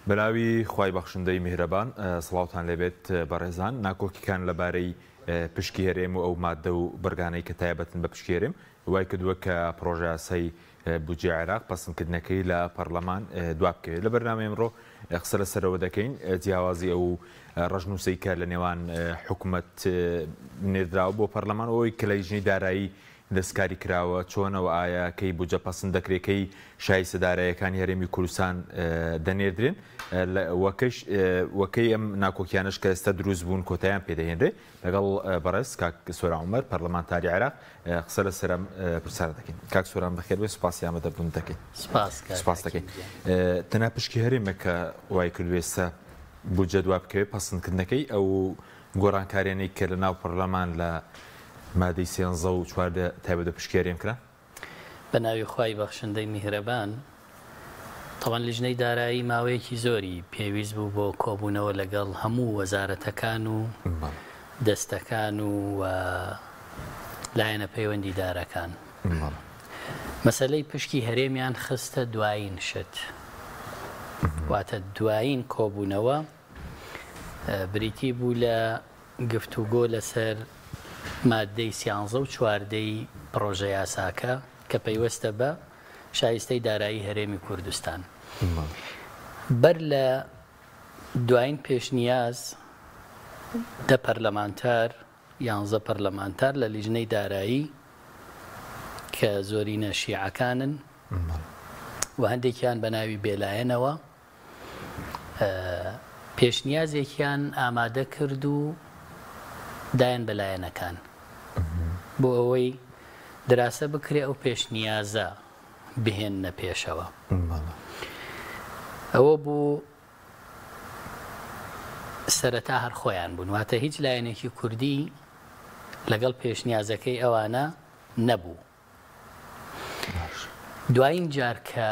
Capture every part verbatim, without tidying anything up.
بەناوی خوای بەخشندەی میهرەبان سڵاوتان لێبێت بەڕێزان ناکۆکیەکان لەبارەی پشکی هەرێم و ئەو مادە و بەرگانەی کە تایبەتن بە پشکی هەرێم وای کردووە کە پرۆژە یاسای بودجێ عێراق پەسەندکردنەکەی لە پەرلەمان دوا بکەوێت. لە بەرنامەی ئەمڕۆ قسە لەسەرەوە دەکەین جیاوازی ئەو ڕەشنووسەی کە لە نێوان حکوومەت نێردراوە بۆ پەرلەمان ئەوەی کە لە لیژنەی دارایی دەستکاری کراوە چۆنەوە ئایا کەی بودجە پەسەند دەکرێتکەی شایستە داراییەکانی هەرێمی کوردستان دەنێردرێن وەکەی ئەم ناکۆکیانش کە ئێستا دروست بوون کۆتاییان پێدەهێنرێ لەگەڵ بەڕێز کاک سۆران عومەر پەرلەمانتاری عێراق قسە لەسەرم پرسیار دەکەین. کاک سۆران بەخێر بێ سوپاسی ئامادەبوون دەکەین. سوپاس دەکەین. تەنها پشکی هەرێمە کە وای کردووە ئێستا بودجە دوا بکەوێت پەسەندکردنەکەی ئەو گۆڕانکاریانەی کە لە ناو پەرلەمان لە مادەی سێنزە و چواردە تایبەتە پشکی هەرێم کرا بە ناوی خوای بەخشندەی میهرەبان. تەواان لیژنەی دارایی ماوەیەکی زۆری پێویست بوو بۆ کۆبوونەوە لەگەڵ هەموو وەزارەتەکان و دەستەکان و لایەنە پەیوەندی دارەکان. مەسەلەی پشکی هەرێمیان خستە دوایین شت، واتە دوایین کۆبوونەوە بریتی بوو لە گفتوگۆ لەسەر مادەی سیانزە و چواردەی پرۆژە یاساکە کە پەیوەستە بە شایستەی دارایی هەرێمی کوردستان. بەر لە دوایین پێشنیاز دە پەرلەمانتار یانزە پەرلەمانتار لە لیژنەی دارایی کە زۆرینە شیعەکانن و هەندێکیان بە ناوی بێلایەنەوە پێشنیازێکیان ئامادە کرد و دایان بەلایەنەکان بۆ ئەوەی دراسە بکرێ ئەو پێشنیازە بهێننە پێشەوە. ئەوە بوو سەرەتا هەر خۆیان بوون، واتە هیچ لایەنێکی کوردی لەگەڵ پێشنیازەکەی ئەوانە نەبوو. دوایین جار کە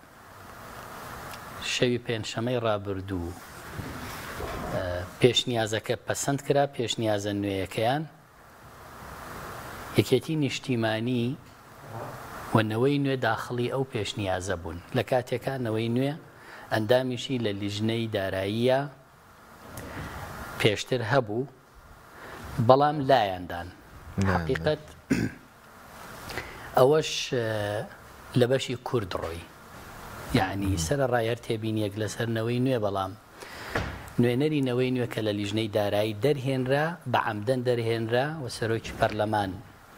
شەوی پێنجشەمەی ڕابردوو پێشنیازەکە پەسەند کرا، پێشنیازە نوێیەکەیان یەکێتی نیشتیمانی وەنەوەی نوێ داخڵی ئەو پێشنیازە بوون. لە کاتێکە نەوەی نوێ ئەندامیشی لە لیژنەی داراییە پێشتر هەبوو بەڵام لایەندان. حقیقەت ئەوەش لە بەشی کورد ڕۆی، یعنی سەر ڕایەر تێبینیەک لەسەرنەوەی نوێ بەڵام نوێنەری نەوەی نوێ کە لە لیژنەی دارایی دەرهێنرا بە عەمدەن دەرهێنرا و سەرۆکی پەرلەمان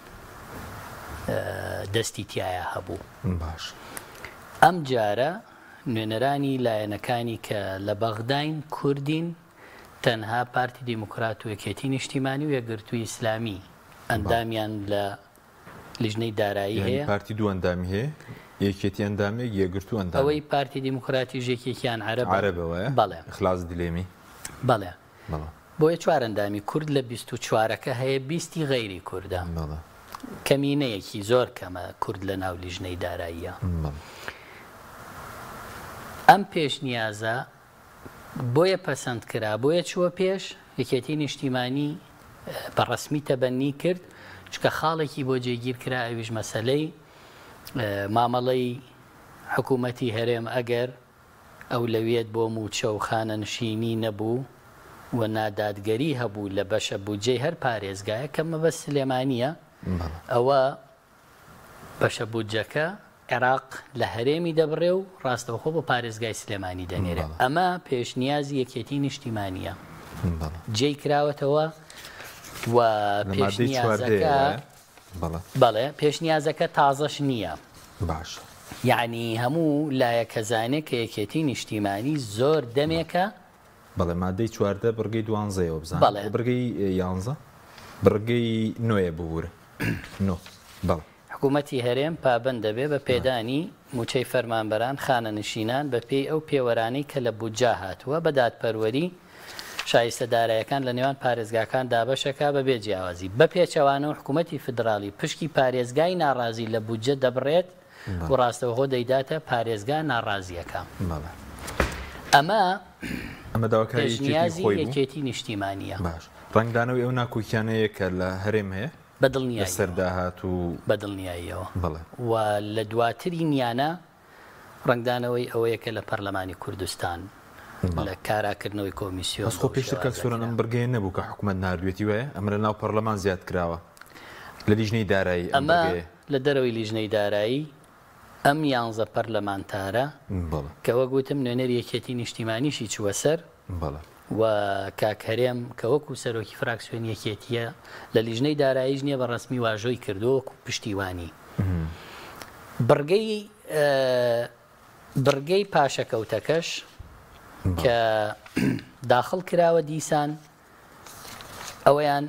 دەستی تایە هەبوو. باش ئەم جارە نوێنەرانی لایەنەکانی کە لە بەغداین کوردین تەنها پارتی دیموکرات و یەکێتی نیشتیمانی و یەکگرتووی ئیسلامی ئەندامیان لە لیژنەی دارایی هەیە. پارتی دوو ئەندامی هەیە، یەکێتی ئەندامێک یەکگرتوو ئەندام. ئەوەی پارتی دیموکراتی ژێکێکیان عەرەبەوەیە. بەڵێ خلاص دیلێمی. بەڵێ بۆیە چوار ئەندامی کورد لە بیست و چوارەکە هەیە، بیستی غەیری کووردە. کەمینەیەکی زۆر کەمە کورد لە ناو لیژنەی داراییە. ئەم پێشنیازە بۆیە پەسەند کرا، بۆیە چووە پێش یەکێتی نیشتیمانی بەڕەسمی تەبەنی کرد چکە خاڵێکی بۆ جێگیر کرا، ئەویش مەسەلەی مامەڵەی حکوومەتی هەرێم ئەگەر ئەو لەوێت بۆ موچە و خانەنشینی نەبوو و نادادگەری هەبوو لە بەشە بودجەی هەر پارێزگایە کە مەبەست سلێمانیە، ئەوە بەشە بودجەکە عێراق لە هەرێمی دەبڕێ و ڕاستەوخۆ بۆ پارێزگای سلێمانی دەنێرێ. ئەمە پێشنیازی یەکێتی نیشتیمانیە جێی کراوەتەوە و پێشنیازەکە بەڵێ پێشنیازەکە تازەش نییە. باش یعنی هەموو لایەکەزانێک کە یەکێتی نیشتیمانی زۆر دەمێکە. بەڵێ مادەی چواردە بڕگەی دوانزەیەوە بزان بڕگەی یانزە بڕگەی نوێیە ببوورە نۆ. بەڵ حکوومەتی هەرێم پابەند دەبێ بە پێدانی موچەی فەرمانبەران خانەنشینان بە پێی ئەو پێوەرانەی کە لە بودجا هاتووە بە دادپەروەری شایستە داراییەکان لە نێوان پارێزگاکان دابەشەکە بە بێ جیاوازی بە پێچەوانەوە حکوومەتی فدراڵی پشکی پارێزگای ناڕازی لە بودجە دەبڕێت و ڕاستەوخۆ دەیداتە پارێزگا ناڕازیەکە. ئەمە پێشنیازی یەکێتی نیشتیمانیە. باش ڕنگدانەوەی ئەو ناکۆکیانەیە کە لە هەرێم هەیە بەدڵنیایی سەرداهات و بەدڵنیاییەوە و لە دواتری نیانە ڕنگدانەوەی ئەوەیە کە لە پەرلەمانی کوردستان لە کاراکردنەوەی کۆمیسیۆن. خۆ پێشتر کە سووران ئەم بەرگەیە نەبوو کە حکوومەت نردوێتی وایە ئەمە لە ناو پەرلەمان زیاد کراوە لە لیژنەی دارایی. ئەمە لە دەرەوەی لیژنەی دارایی ئەم یانزە پەرلەمانتارە کە وە گوتم نوێنەر یەکێتی نیشتیمانیشی چووە سەر و کاکەرێم کە وەکو سەرۆکی فراکسیۆن یەکێتیە لە لیژنەی داراییش نییە بە ڕسمی واژۆی کردو وەکو پشتیوانی. بڕگەی بڕگەی پاشەکەوتەکەش کە داخل کراوە دیسان ئەوەیان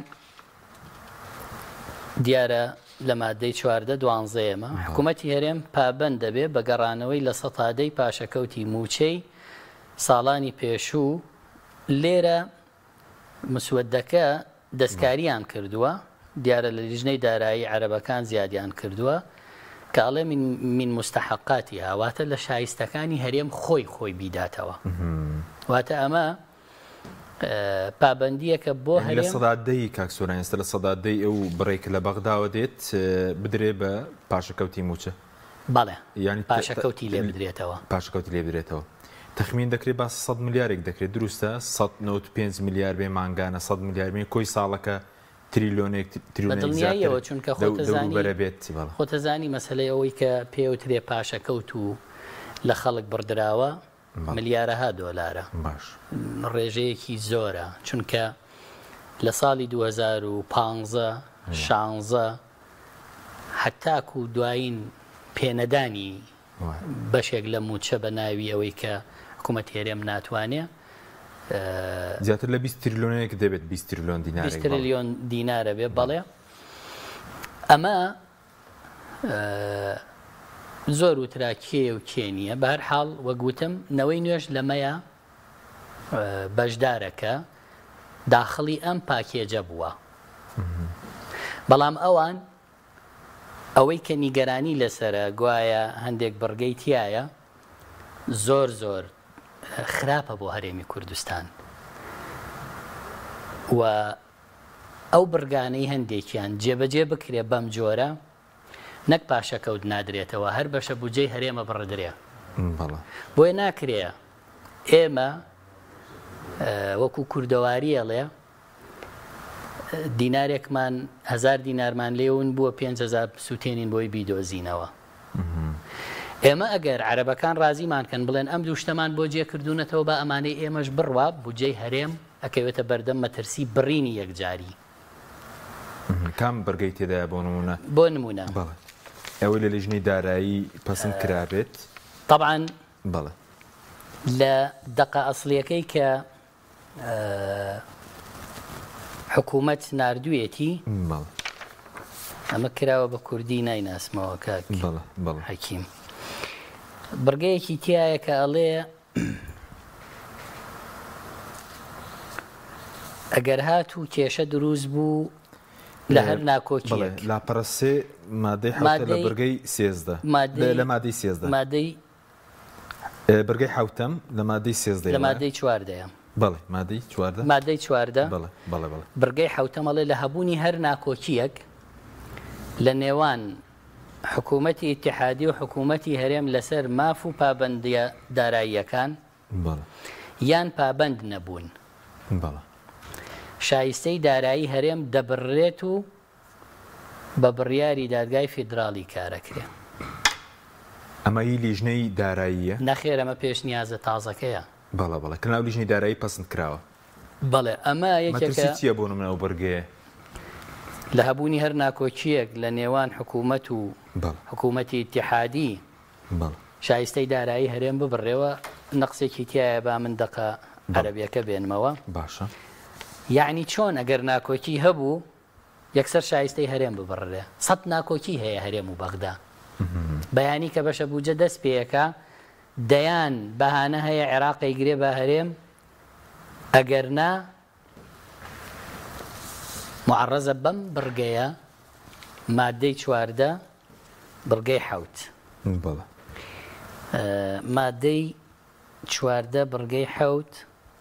دیارە لە مادەی چواردە دوانزەیەمە حکوومەتی هەرێم پابەند دەبێت بە گەڕانەوەی لە سەتادەی پاشەکەوتی موچەی ساڵانی پێشوو. لێرە مسودەکە دەستکاریان کردووە دیارە لە لیژنەی دارایی عەرەبەکان زیادیان کردووە کاڵێ من مستحقاتی هاواتە لە شایستەکانی هەرێم خۆی خۆی بیداتەوە. واتە ئەمە پابندیەکە بۆ لە سەدادەی کاکسۆران ئێستا لە سەدادەی ئەو بڕێک لە بەغداوە دێت بدرێ بە پاشەکەوتی موچە. بەڵێ ینی پاشەکەوتی لێ بدرێتەوە پاشەکەوتی لێ بدرێتەوە. تەخمین دەکرێت با سەد ملیارێک دەکرێت دروستە سەد و نۆ و پێنج ملیار بێ مانگانە سەد ملیار بێ کۆی ساڵەکە تریلیۆنێک تریلیۆنەوە چونکە خۆتەزانی مەسەلەی ئەوەی کە پێوترێ پاشەکەوت و لە خەڵک بڕدراوە ملیارەها دۆلارە. باش ڕێژەیەکی زۆرە چونکە لە ساڵی دوو هەزار و پانزە شانزە هەتاک و دوایین پێنەدانی بەشێک لە موچە بە ناوی ئەوەی کە حکوومەتی هەرێم ناتوانێ زیاتر لە بیست تریلیۆنێک دەبێت بیست تریلیۆن دینار بیست تریلیۆن دینارە بێ. بەڵێ ئەمە زۆر وترا کێ و کێ نییە. بە هەر حاڵ وەگوتم نەوەی نوێژ لەمەیە بەشدارەکە داخڵی ئەم پاکێجە بووە. بەڵام ئەوان ئەوەی کە نیگەرانی لەسرە گوایە هەندێک بڕگەی تایە زۆر زۆر خراپە بۆ هەرێمی کوردستان و ئەو بڕگانەی هەندێکیان جێبەجێ بکرێ بەم جۆرە نەک پاشەکەوت نادرێتەوە هەر بەشە بودجەی هەرێمە بڕدرێ. بۆیە ناکرێ ئێمە وەکو کوردەواریەڵێ دینارێکمان هەزار دینارمان لێون بووە پێنج هەزار سووتێنین بۆی بیدۆزینەوە. ئێمە ئەگەر عەرەبەکان ڕازیمان کەن بڵێن ئەم دووشتەمان بۆ جێکردوونەتەوە بە ئەمانەی ئێمەش بڕوا بودجەی هەرێم ئەکەوێتە بەردەم مەترسی بڕینی یەکجاری. کام بەرگەی تێدایە بۆ نمونە؟ بۆ نمونە ئەوەی لە لیژنەی دارایی پەسەند کرابێت طبعاً بەڵێ لە دەقە ئەسڵیەکەی کە حکوومەت نردوویەتی ئەمە کراوە بە کوردی نایناسمەوە کاک حەکیم. بڕگەیەکی تایە کە ئەڵێ ئەگەر هات و کێشە دروست بوو لە هەر ناکۆکیەک لاپەرسێ مادەی حوتە لە بەرگەی سێزدە لە مادەی سێزدە مادەی بەرگەی حوتەم لە مادەی سێزدە لە مادەی چواردەیە. بەڵێ مادەی چواردە مادەی چواردە بڕگەی حوتەمەڵێ لە هەبوونی هەر ناکۆکیەک لە نێوان حکوومەتی ئیتیحادی و حکوومەتی هەرێم لەسەر ماف و پابەندیە داراییەکان یان پابەند نەبوون شایستەی دارایی هەرێم دەبڕێت و بە بڕیاری دادگای فیدراڵی کارەکرێ. ئەمە هی لیژنەی داراییە؟ نەخێر ئەمە پێشنیازە تازەکەیە. بەڵە بەڵە کە ناو لیژنەی دارایی پەسەند کراوە. بەڵێ ئەمە یەکێکە چییە بۆ نمونە ئەو بەرگەیە؟ لە هەبوونی هەر ناکۆچیەک لە نێوان حکوومەت و حکوومەتی ئیتیحادی شایستەی دارایی هەرێم ببڕێەوە نەقسێکی تایە با من دەقە عەرەبیەکە بێنمەوە. باشە یعنی چۆن ئەگەر ناکۆکی هەبوو یەکسەر شایستەی هەرێم ببڕێ سەد ناکۆکی هەیە هەرێم و بەغدا بەیانی کە بەشە بووجە دەست پێیەکە دەیان بەهانە هەیە عێراقی گرێ بە هەرێم ئەگەر نا معڕەزە بەم بڕگەیە مادەی چواردە بڕگەی حەوت مادەی چواردە بڕگەی حەوت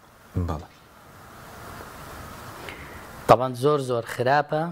طبعاً زۆر زۆر خراپە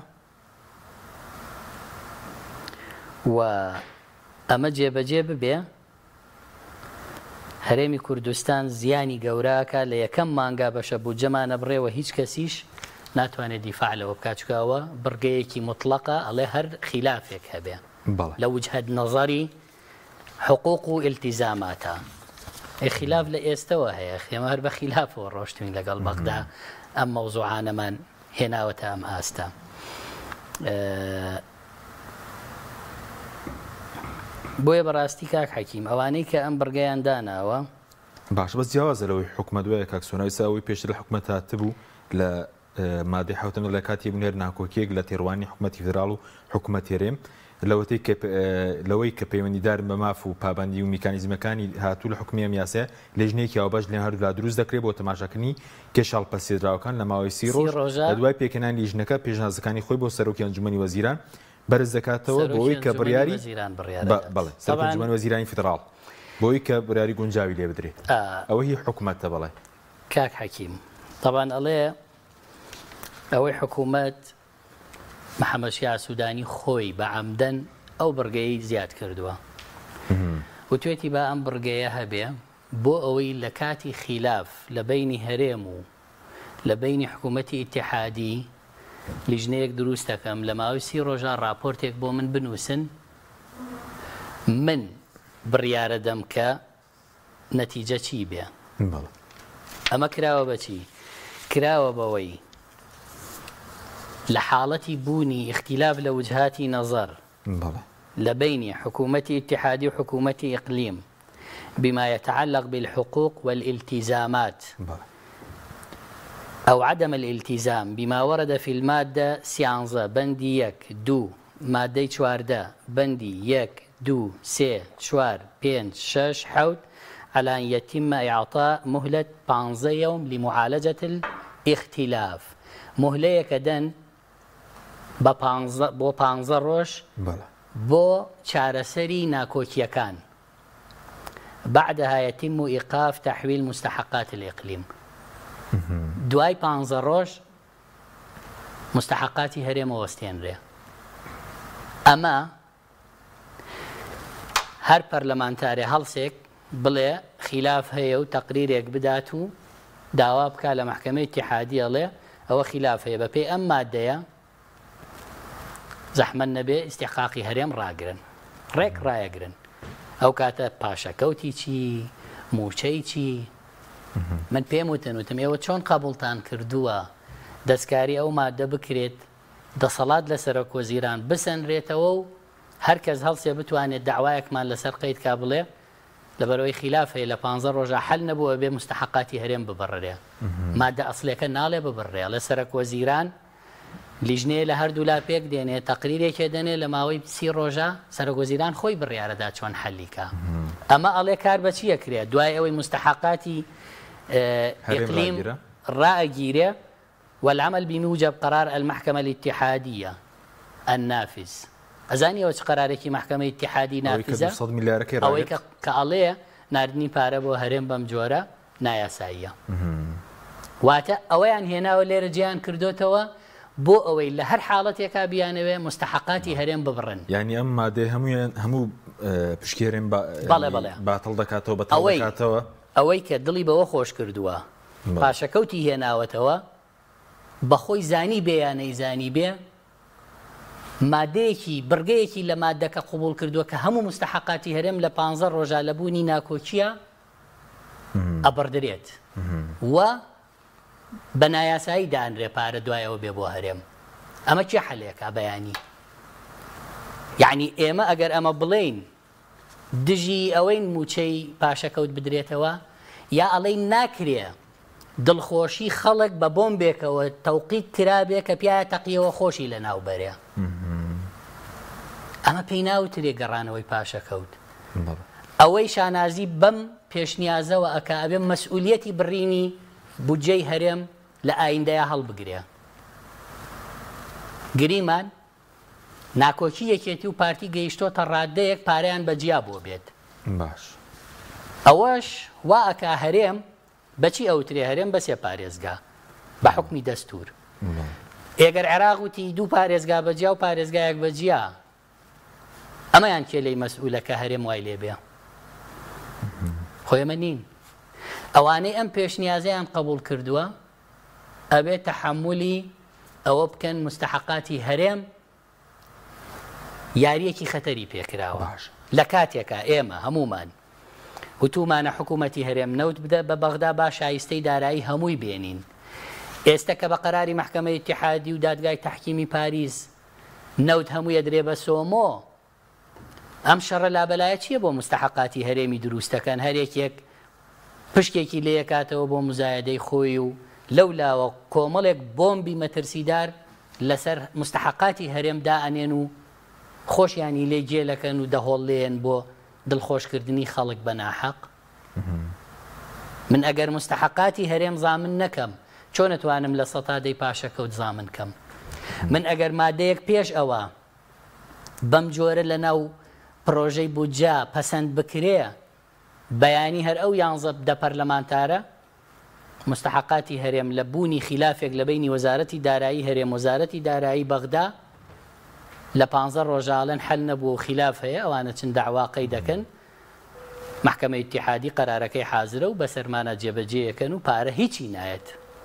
و ئەمە جێبەجێ ببێ هەرێمی کوردستان زیانی گەوراکە لە یەکەم مانگا بەشە بوو جەمانە بڕێوە هیچ کەسیش ناتوانێت دیفاع لەوە بکاتچکەوە بڕگەیەکی مطلقە ئەڵێ هەر خلافێک هەبێ لە وجهة نظری حقوق و التزاماتە خلاف لە ئێستەوە هەیە خێمە هەر بە خلافەوە ڕۆشتوین لەگەڵ بەغدا ئەم مەوزوعانەمان هێناوەتە ئەم ئاستە بۆیە بەڕاستی کاک حەکیم ئەوانەی کە ئەم بڕگەیان داناوە باش بەس جیاوازە لەوەی حکومە دوایە کاکسۆناویسا ئەوەی پێشتر لە حکومەت هاتبوو لە مادەی حوتن لە کاتی بوونێر ناکۆکیەک لە تێڕوانی حکومەتی فدراڵ و حکومەت هێرێم لەوەی لەوەی کە پەیوەندیدار بە ماف و پابندی و میکانیزمەکانی هاتوو لە حکومی یاسە لێژنەیەکی ئەوبەش لێن هەردوولا دروست دەکرێت بۆ تەماشاکردنی کێشاڵ پەسێدراوەکان لە ماوەی سی ڕۆژ لە دوای پێکەنانی لیژنەکە پێشنهازەکانی خۆی بۆ سەرۆکی ئەنجومەنی وەزیران بەرز دەکاتەوە بۆی کە بڕیاری بەڵێ سەرۆکی ئەنجومەنی وەزیرانی فدراڵ بۆی کە بڕیاری گونجاوی لێ بدرێت ئەوە هی حکومەتە بەڵێ کاک حەکیم طبعاً ئەڵێ ئەوەی حکوومەت محەممەد شیع سوودانی خۆی بە عەمدەن ئەو بڕگەی زیاد کردووە وتوێتی با ئەم بڕگەیە هەبێ بۆ ئەوەی لە کاتی خلاف لە بینی هەرێم و لە بینی حکوومەتی ئیتیحادی لیژنەیەک دروست دەکەم لە ماوەی سی ڕۆژە راپۆرتێک بۆ من بنووسن من بڕیارە دەم کە نەتیجە چی بێ ئەمە کراوە بەچی کراوە بەوەی لە حاڵەتی بوونی اختلاف لە وجهاتی نەظەر لبين حكومة اتحادي وحكومة إقليم بما يتعلق بالحقوق والالتزامات أو عدم الالتزام بما ورد في المادة سيانزا بندي يك دو مادة شواردا بندي يك دو سي شوار بين شش حوت على أن يتم إعطاء مهلة بانزا يوم لمعالجة الاختلاف مهلة كدن بو بانزا روش بۆ چارەسەری ناکۆکیەکان بعدها يتم إيقاف تحويل مستحقات الإقليم دوای پانزە ڕۆژ مستحقاتی هەرێمە وەستێنرێ ئەمە هەر پەرلەمانتارێ هەڵسێک بڵێ خلاف هەیە و تەقریرێک بدات و داوا بکات لە محکەمەی ئیتیحادی ئەڵێ ئەوە خلاف هەیە بە پێی ئەم مادەیە زەحمەت نەبێ ئیستیحقاقی هەرێم ڕاگرن ڕێک ڕایەگرن ئەو کاتە پاشەکەوتی چی موچەی چی من پێم وتن وتم ئێوە چۆن قبوڵتان کردووە دەستکاری ئەو مادە بکرێت دەسەڵات لە سەرۆک وەزیران بسەنرێتەوە و هەر کەس هەڵسێ بتوانێت داوایەکمان لەسەر قەید کا بڵێ لەبەرەوەی خلاف هەیە لە پانزە ڕۆژە حەل نەبووە بێ مستحقاتی هەرێم ببڕێ مادە ئەسڵیەکە ناڵێ ببڕێ لە سەرۆک وەزیران لیژنەیە لە هەردوو لا پێک دێنێ تەقریرێکێ دەنێ لە ماوەی سی ڕۆژە سەرۆک وەزیران خۆی بڕیارەدا چۆن حەلیکە ئەمە ئەڵێ کار بە چیە کرێ دوای ئەوەی مستحقاتی إقليم رائجيرة والعمل بموجب قرار المحكمة الاتحادية النافذ أزاني وش قرارك محكمة اتحادية نافذة أو كأليه ناردني باربو هرم بمجورة نایاساییە واتە ئەوەیان هێناوە لێرە جیان کردوتەوە بۆ ئەوەی لە هەر حاڵەتێکا بیانەوێ مستحقاتی هەرێم ببڕن. یعنی ئەم مادەی هەمویان هەموو پشکێرێن بەڵێ بەڵێ باتڵ دەکاتەوە بەتەڵ دەکاتەوە ئەوەی کە دڵی بەوە خۆش کردووە پاشەکەوتی هێناوەتەوە بەخۆی زانی بێ یان نەیزانی بێ مادەیەکی بڕگەیەکی لە مادەکە قوبوڵ کردووە کە هەموو مستحقاتی هەرێم لە پانزە ڕۆژە لە بوونی ناکۆچیە ئەبڕدرێت و بە نایاسایی دانرێ پارە دوایەوە بێ بۆ هەرێم. ئەمە چی حەلێکە بەیانی؟ یعنی ئێمە ئەگەر ئەمە بڵێین دژی ئەوەی موچەی پاشەکەوت بدرێتەوە یا ئەڵەی ناکرێ دڵخۆشی خەڵک بە بۆمبێکەوە تەوقیت کرابێ کە پیایە تەقیەوە خۆشی لە ناوبەرێ، ئەمە پێی ناوترێ گەڕانەوەی پاشەکەوت. ئەوەی شانازی بەم پێشنیازەوە ئەکا ئەبێ مەسئولیەتی بڕینی بودجەی هەرێم لە ئایندەیە هەڵبگرێ. گریمان ناکۆکی یەکێتی و پارتی گەیشتۆتە ڕادەیەک پارەیان بەجیا بۆ بێت. باش ئەوەش وا ئەکا هەرێم بەچی ئەوترێ هەرێم بەسێ پارێزگا بە حکمی دەستور. ئێگەر عێراق وتی دوو پارێزگا بەجیا و پارێزگایەک بەجیا، ئەمەیان کێلەی مەسئولەکە هەرێم وای لێ بێ. خۆیمە نین ئەوانەی ئەم پێشنیازیان قبول کردووە ئەبێت تەحملی ئەوە بکەن مستحقاتی هەرێم یاریەکی خەتەری پێکراوە لە کاتێکە ئێمە هەمومان وتومانە حکوومەتی هەرێم نەوت بدە بە بەغدا با شایستەی دارایی هەمووی بێنین ئێستا کە بە قەراری محکەمەی ئیتیحادی و دادگای تەحکیمی پاریس نەوت هەموویە درێ بە سۆمۆ ئەم شەڕە لابەلایە چییە بۆ مستحقاتی هەرێمی دروستەکان هەرێکێک پشتێکی لێکاتەوە بۆ مزایدەی خۆی و لەولاوە کۆمەڵێک بۆمبی مەترسیدار لەسەر مستحقاتی هەرێم دائەنێن و خۆشیانی لێ جێلەکەن و دەهۆڵێن بۆ دڵخۆشکردنی خەڵک بە ناحەق من ئەگەر مستحقاتی هەرێم زامن نەکەم چۆن نتوانم لە سەتادەی پاشەکەوت زامن کەم من ئەگەر مادەیەک پێش ئەوە بەم جۆرە لە ناو پرۆژەی بودجا پەسەند بکرێ بەیانی هەر ئەو یانزە دە پەرلەمانتارە مستحقاتی هەرێم لە بوونی خلافێک لە بینی وەزارەتی دارایی هەرێم وەزارەتی دارایی بەغدا لە پانزە ڕۆژاڵەن حەل نەبوو و خلاف هەیە ئەوانە چند داواقەی دەکەن محکەمەی ئیتیحادی قەرارەکەی حازرە و بەسەرمانە جێبەجێیەکەن و پارە هیچی نایەت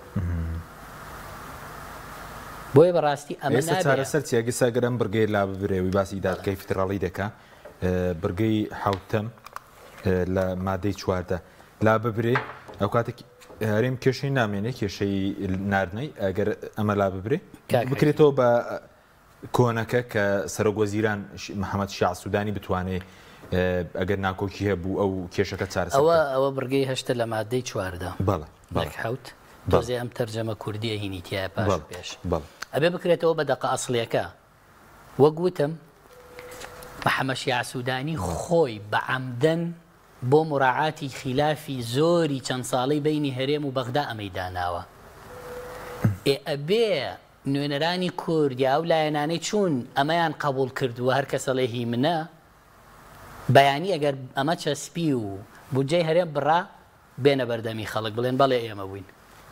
بۆیە بەڕاستی ئەمە ئێستا چارەسەر چیەگە ساگەرم بڕگەی لا ببرێوی باسی دادگای فیدراڵی دەکا بڕگەی حوتەم لە مادەی چواردە لا ببرێ ئەو کاتێک هەرێم کێشەی نامێنێ کێشەی ناردنەی ئەگەر ئەمە لا ببرێ بکرێتەوە بە کۆنەکە کە سەرۆکوەزیران محەممەد شیع سوودانی بتوانێت ئەگەر ناکۆکی هەبوو ئەو کێشەکە چارەسەر ئەوە ئەوە بڕگەی هەشتە لە مادەی چواردە بەڵێ بەڵێ حوت دۆزێ ئەم تەرجەمە کوردیە هینیتیایە پاش پێش ئەبێ بکرێتەوە بە دەقە ئەسڵیەکە وەک گوتم محەممەد شیع سوودانی خۆی بە عەمدەن بۆ مراعاتی خلافی زۆری چەند ساڵەی بینی هەرێم و بەغدا ئەمەی داناوە ئەبێ نوێنەرانی کورد یا ئەو لایەنانەی چوون ئەمەیان قبول کردووە هەر کەسەڵێ هی منە بەیانی ئەگەر ئەمە چەسپی و بودجەی هەرێم بڕا بێنە بەردەمی خەڵک بڵێن بەڵێ ئێمە بووین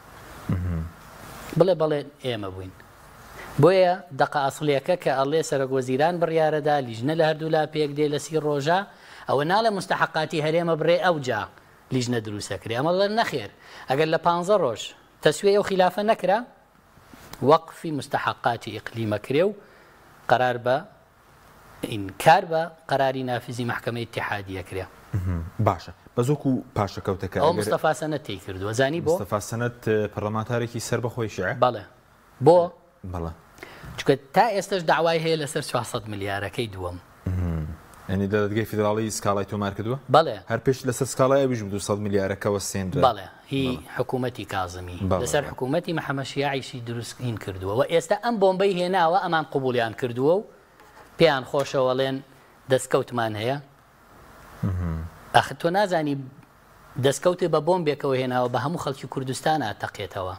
بڵێ بەڵێ ئێمە بووین بۆیە دەقە ئەسڵیەکە کە ئەڵێ سەرۆکوەزیران بڕیارەدا لیژنە لە هەردوو لا پێک دێ لە سی ڕۆژە ئەوە ناڵێ مستحقاتی هەرێمە بڕێ ئەو جا لیژنە دروستەکرێ ئەمە لە نەخێر ئەگەر لە پانزە ڕۆژ تەسوێ ئەو خلافە نەکرا وەقفی مستحقاتی ئیقلیمەکرێ و قەرار بە ئینکار بە قەراری نافزی محکەمەی ئیتیحادیەکرێ باشە بە زۆکو پاشەکەوتەکە ئەو مستەفا سەنەت تێی کردووە زانی بۆ مستەفا سەنەت پەرلەمانتارێکی سەر بەخۆی شیعە بەڵێ بۆ بەڵێ چونکە تا ئێستش داوای هەیە لەسەر چوارسەد ملیارەکەی دووەم ینی دەدگای فیدراڵی سکاڵای تۆمار کردووە بەڵێ هەر پێش لەسەر سکاڵای ئەویش دووسەد ملیارەکەوە سێنرا بەڵێ هی حکوومەتی کازمی لەسەر حکوومەتی محەممەد شیعیشی دروستین کردووە و ئێستا ئەم بۆمبەی هێناوە ئەمان قبولیان کردووە و پێیان خۆشەوەڵێن دەستکەوتمان هەیە ئەخ تۆ نازانی دەستکەوتێ بە بۆمبێکەوە هێناوە بە هەموو خەڵکی کوردستانە تەقێتەوە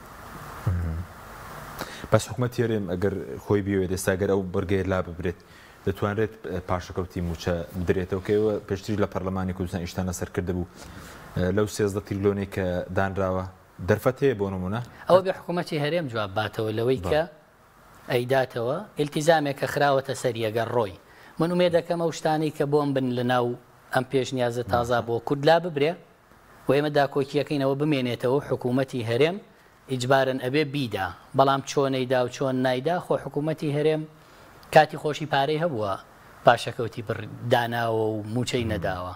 بەس حکوومەت هێرێم ئەگەر خۆی بیوێت ئێستاگەر ئەو بەرگەیە لا ببرێت دەتوانرێت پاشەکەوتی موچە بدرێتەوە کەەوە پێشتری لە پەرلەمانی کوردستان ئیشتانە سەرکرد بوو لەو سێزدە تریلیۆنێک کە دانراوە دەرفەت هەیە بۆ نمونە ئەوە بێ حکوومەتی هەرێم جواب باتەوە لەوەی کە ئەیداتەوە ئیلتیزامێک کە خراوەتە سەریەگەر ڕۆی من ومێ دەکەم ئەو شتانەی کە بۆم بن لە ناو ئەم پێشنیازە تازا بۆ کورد لا ببرێ و ئێمە داکۆکیەکەینەوە بمێنێتەوە حکوومەتی هەرێم ئیجبارن ئەبێ بیدا بەڵام چۆنەیدا و چۆن نایدا خۆ حکوومەتی هەرێم کاتی خۆشی پارەی هەبووە پاشەکەوتی داناوە و موچەی نەداوە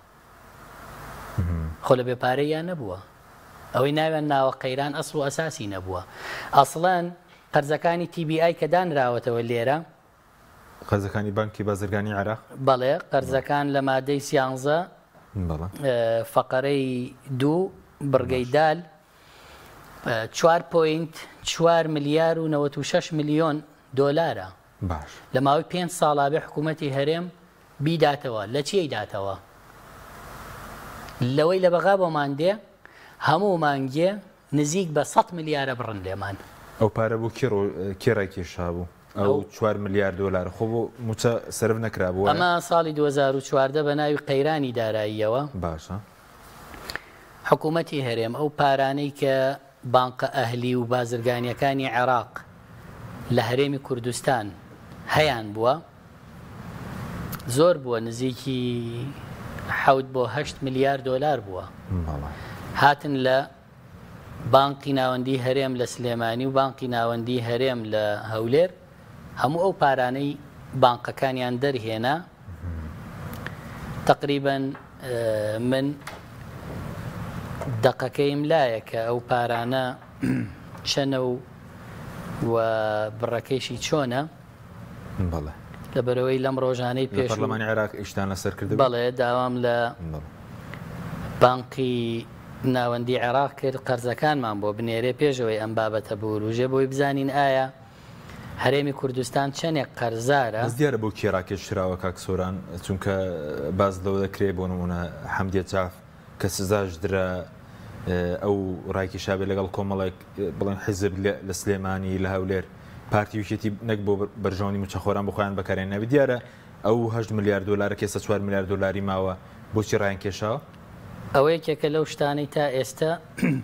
خۆ لە بێپارەیان نەبووە ئەوەی ناوێن ناوە قەیران ئەسڵ و ئەساسی نەبووە ئەسڵەن قەرزەکانی تی بی ئای کە دانراوەتەوە لێرە قەرزەکانی بانکی بازرگانی عێراق بەڵێ قەرزەکان لە مادەی سیانزە فەقەرەی دوو بڕگەی دال چوار پۆینت چوار ملیار و نەوەت و شەش ملیۆن دۆلارە باش لە ماوەی پێنج ساڵا بێ حکوومەتی هەرێم بیداتەوە لە چی داتەوە لەوەی لە بەغا بۆمان دێ هەموو مانگێ نزیک بە سەد ملیارە بڕن لێمان ئەو پارە بوو کێڕای کێشا بوو ئەو چوار ملیار دۆلار خۆ بۆ موچە سرف نەکرابووە ئەمە ساڵی دوو هەزار و چواردە بە ناوی قەیرانی داراییەوە باشە حکوومەتی هەرێم ئەو پارانەی کە بانقە ئەهلی و بازرگانیەکانی عێراق لە هەرێمی کوردستان هەیان بووە زۆر بووە نزیکی حەوت بۆ هەشت میلیار دۆلار بووە هاتن لە بانقی ناوەندی هەرێم لە سلێمانی و بانقی ناوەندی هەرێم لە هەولێر هەموو ئەو پارانەی بانقەکانیان دەرهێنا تقریباً من دقەکەیم لایە کە ئەو پارانە چەنە و و بڕەکەیشی چۆنە لەبەرەوەی لەم ڕۆژانەی پێش پەرلەمانی عێراق ئیشتان لەسەر کرد بەڵێ داوام لە بانقی ناوەندی عێراق کرد قەرزەکانمان بۆ بنێرێ پێشەوەی ئەم بابەتە بوروژێ بۆی بزانین ئایا هەرێمی کوردستان چەندێک قەرزارە دیارە بۆ کێراکێشراوە کاکسۆران چونکە باز لەوە دەکرێت بۆ نمونە حەمدیە چاف کە سزاش درا ئەو ڕایکی شابێت لەگەڵ کۆمەڵێک بڵێن حیزب لە سلێمانی لە هەولێر پارتی وشێتی نەک بۆ بەرژەوەنی موچەخۆران بخۆیان بەکارێن نەبی دیارە ئەو هەشت میلیارد دلار کێسە چوار میلیارد دلاری ماوە بۆچی ڕایان کێشاوە ئەوە یەکێکە لەو شتانەی تا ئێستا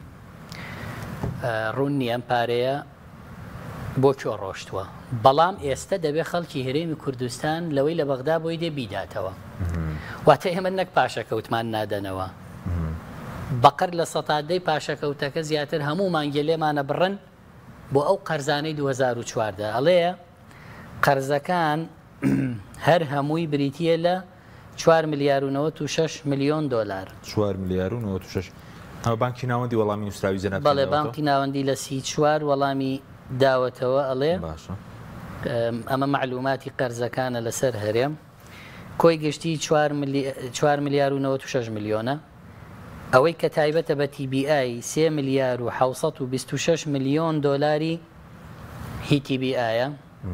ڕوون نیە ئەم پارەیە بۆ چۆ ڕۆشتووە بەڵام ئێستا دەبێت خەڵکی هەرێمی کوردستان لەوەی لە بەغدا بۆی دێ بیداتەوە واتە ئێمە نەک پاشەکەوتمان نادەنەوە بەقەر لە سەتادەی پاشەکەوتەکە زیاتر هەموو مانگەلێمانە بڕن بۆ ئەو قەرزانەی دوو هەزار و چواردە ئەڵەیە قەرزەکان هەر هەمووی بریتیە لە چوار میلیار و نەوەت و شەش میلیۆن دۆلار چوار میلیار و نەوەت و شەش ئەمە بانکی ناوەندی وەڵامی نووسراوی جەناب بەڵێ بانکی ناوەندی لە سی چوار وەڵامی داوەتەوە ئەڵێ ئەمە معلوماتی قەرزەکانە لەسەر هەرێم کۆی گشتی چوار میلیار و نەوەت و شەش میلیۆنە ئەوەی کە تایبەتە بە تی بی ئای سێ میلیار و حەوسەد و بیست و شەش میلیۆن دۆلاری هی تی بی ئایە